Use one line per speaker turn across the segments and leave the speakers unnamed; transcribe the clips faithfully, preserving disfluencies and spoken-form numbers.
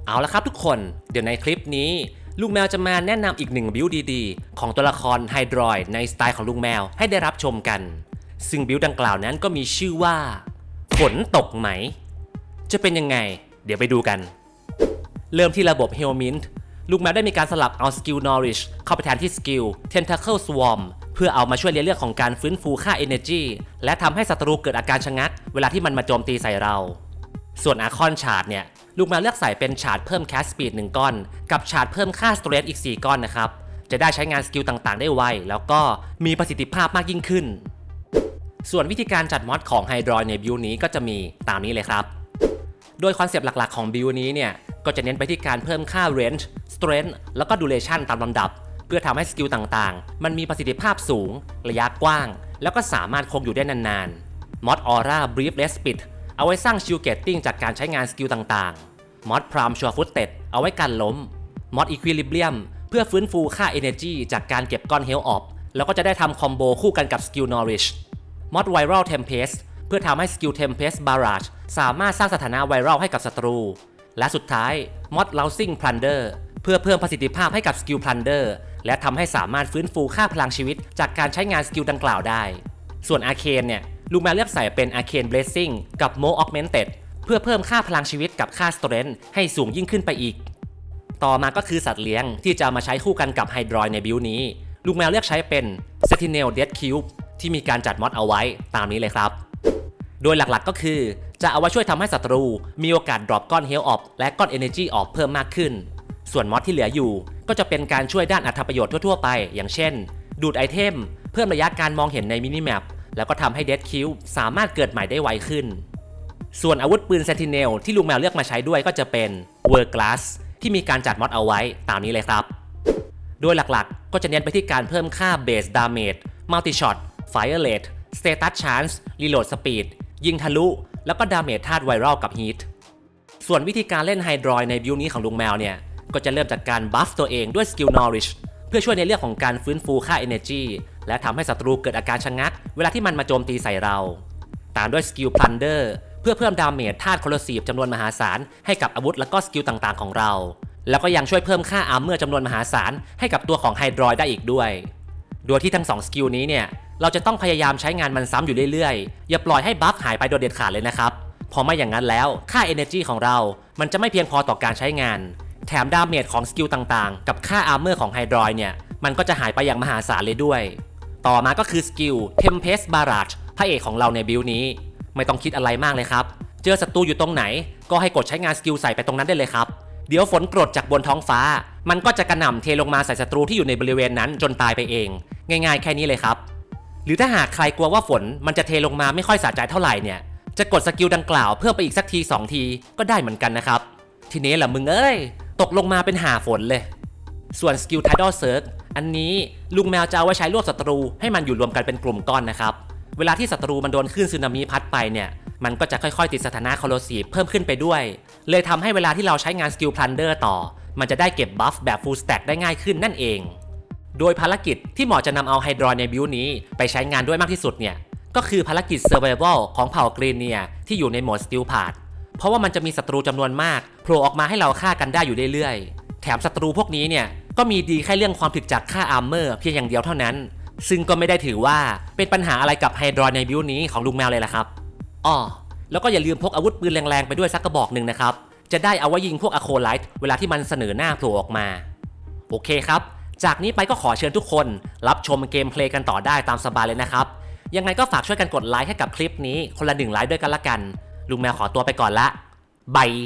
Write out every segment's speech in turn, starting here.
เอาละครับทุกคนเดี๋ยวในคลิปนี้ลุงแมวจะมาแนะนำอีกหนึ่งบิลดีๆของตัวละครไฮดรอยในสไตล์ของลุงแมวให้ได้รับชมกันซึ่งบิลดังกล่าวนั้นก็มีชื่อว่าฝนตกไหมจะเป็นยังไงเดี๋ยวไปดูกันเริ่มที่ระบบ Helminth ลุงแมวได้มีการสลับเอาสกิล Nourish เข้าไปแทนที่สกิล Tentacle Swarm เพื่อเอามาช่วยในเรื่องของการฟื้นฟูค่า Energy และทำให้ศัตรูเกิดอาการชะงักเวลาที่มันมาโจมตีใส่เราส่วนอาคอนชาร์ดเนี่ยลูกแมวเลือกใส่เป็นชาร์ดเพิ่มแคสสปีดหนึ่งก้อนกับชาร์ดเพิ่มค่าสเตรทอีกสี่ก้อนนะครับจะได้ใช้งานสกิลต่างๆได้ไวแล้วก็มีประสิทธิภาพมากยิ่งขึ้นส่วนวิธีการจัดมอดของไฮดรอยในบิลนี้ก็จะมีตามนี้เลยครับโดยคอนเซปต์หลักๆของบิลนี้เนี่ยก็จะเน้นไปที่การเพิ่มค่า Range Strength แล้วก็ Duration ตามลำดับเพื่อทำให้สกิลต่างๆมันมีประสิทธิภาพสูงระยะกว้างแล้วก็สามารถคงอยู่ได้นานๆมอด Aura Brief Respite เอาไว้สร้าง Shield Gating จากการใช้งานสกิลต่างๆมอด Prime Sure-Footed เอาไว้กันล้มมอด Equilibrium เพื่อฟื้นฟูค่า Energy จากการเก็บก้อน Health ออกแล้วก็จะได้ทำคอมโบคู่กันกับสกิล Nourish มอด Viral Tempest เพื่อทำให้สกิล Tempest Barrage สามารถสร้างสถานะไวรัลให้กับศัตรูและสุดท้ายมอด Rousing Plunder เพื่อเพิ่มประสิทธิภาพให้กับสกิล Plunder และทำให้สามารถฟื้นฟูค่าพลังชีวิตจากการใช้งานสกิลดังกล่าวได้ส่วน Arcane เนี่ยลูกแมวเลือกใส่เป็น Arcane Blessing กับ More Augmented เพื่อเพิ่มค่าพลังชีวิตกับค่า Strength ให้สูงยิ่งขึ้นไปอีกต่อมาก็คือสัตว์เลี้ยงที่จะมาใช้คู่กันกับไฮดรอยในบิลนี้ลูกแมวเลือกใช้เป็น Sentinel Death Cube ที่มีการจัดมอดเอาไว้ตามนี้เลยครับโดยหลักๆก็คือจะเอาไว้ช่วยทำให้ศัตรูมีโอกาสดรอปก้อน Health ออกและก้อน Energy ออกเพิ่มมากขึ้นส่วนมอดที่เหลืออยู่ก็จะเป็นการช่วยด้านอรรถประโยชน์ทั่วๆไปอย่างเช่นดูดไอเทมเพิ่มระยะการมองเห็นในมินิแมปแล้วก็ทำให้ Death Cube สามารถเกิดใหม่ได้ไวขึ้นส่วนอาวุธปืน Sentinel ที่ลุงแมวเลือกมาใช้ด้วยก็จะเป็น World Glass ที่มีการจัดมอดเอาไว้ตามนี้เลยครับโดยหลักๆก็จะเน้นไปที่การเพิ่มค่า Base Damage Multi Shot Fire Rate Status Chance Reload Speed ยิงทะลุแล้วก็ดาเมจธาตุไวรัลกับ Heat ส่วนวิธีการเล่นไฮดรอยในบิลนี้ของลุงแมวเนี่ยก็จะเริ่มจากการบัฟตัวเองด้วยสกิล Nourish เพื่อช่วยในเรื่องของการฟื้นฟูค่า Energy และทำให้ศัตรูเกิดอาการชะงักเวลาที่มันมาโจมตีใส่เราตามด้วยสกิล Plunder เพื่อเพิ่มดาเมจธาตุ Corrosive จำนวนมหาศาลให้กับอาวุธและก็สกิลต่างๆของเราแล้วก็ยังช่วยเพิ่มค่า Armor จำนวนมหาศาลให้กับตัวของไฮดรอยได้อีกด้วยโดยที่ทั้งสองสกิลนี้เนี่ยเราจะต้องพยายามใช้งานมันซ้ำอยู่เรื่อยๆอย่าปล่อยให้บัฟหายไปโดยเด็ดขาดเลยนะครับเพราะไม่อย่างนั้นแล้วค่า Energy ของเรามันจะไม่เพียงพอต่อการใช้งานแถมดาเมจของสกิลต่างๆกับค่า Armor ของไฮดรอยเนี่ยมันก็จะหายไปอย่างมหาศาลเลยด้วยต่อมาก็คือสกิล Tempest Barrage พระเอกของเราในบิลนี้ไม่ต้องคิดอะไรมากเลยครับเจอศัตรูอยู่ตรงไหนก็ให้กดใช้งานสกิลใส่ไปตรงนั้นได้เลยครับเดี๋ยวฝนกรดจากบนท้องฟ้ามันก็จะกระหน่ำเทลงมาใส่ศัตรูที่อยู่ในบริเวณนั้นจนตายไปเองง่ายๆแค่นี้เลยครับหรือถ้าหากใครกลัวว่าฝนมันจะเทลงมาไม่ค่อยสะใจเท่าไหร่เนี่ยจะกดสกิลดังกล่าวเพิ่มไปอีกสักทีสองทีก็ได้เหมือนกันนะครับทีนี้แหละมึงเอ้ยตกลงมาเป็นหาฝนเลยส่วนสกิล Tidal Surge อันนี้ลุงแมวจะเอาไว้ใช้รวบศัตรูให้มันอยู่รวมกันเป็นกลุ่มก้อนนะครับเวลาที่ศัตรูมันโดนคลื่นสึนามิพัดไปเนี่ยมันก็จะค่อยๆติดสถานะ Corrosive เพิ่มขึ้นไปด้วยเลยทำให้เวลาที่เราใช้งานสกิล Plunder ต่อมันจะได้เก็บบัฟแบบ Full Stack ได้ง่ายขึ้นนั่นเองโดยภารกิจที่เหมาะจะนำเอาไฮดรอยในบิลนี้ไปใช้งานด้วยมากที่สุดเนี่ยก็คือภารกิจ Survival ของเผ่ากรีเนียที่อยู่ในโหมด Stealth Path เพราะว่ามันจะมีศัตรูจำนวนมากโผล่ออกมาให้เราฆ่ากันได้อยู่เรื่อยๆแถมศัตรูพวกนี้เนี่ยก็มีดีแค่เรื่องความถึกจากค่า Armor เพียงอย่างเดียวเท่านั้นซึ่งก็ไม่ได้ถือว่าเป็นปัญหาอะไรกับไฮดรอยในบิลนี้ของลุงแมวเลยล่ะครับอ้อแล้วก็อย่าลืมพกอาวุธปืนแรงๆไปด้วยสักกระบอกหนึ่งนะครับจะได้เอาไว้ยิงพวกอะโคไลท์เวลาที่มันเสนอหน้าโผล่ออกมาโอเคครับจากนี้ไปก็ขอเชิญทุกคนรับชมเกมเพลย์กันต่อได้ตามสบายเลยนะครับยังไงก็ฝากช่วยกันกดไลค์ให้กับคลิปนี้คนละหนึ่งไลค์ด้วยกันละกันลุงแมวขอตัวไปก่อนละบาย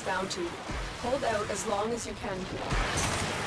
bounty. Hold out as long as you can.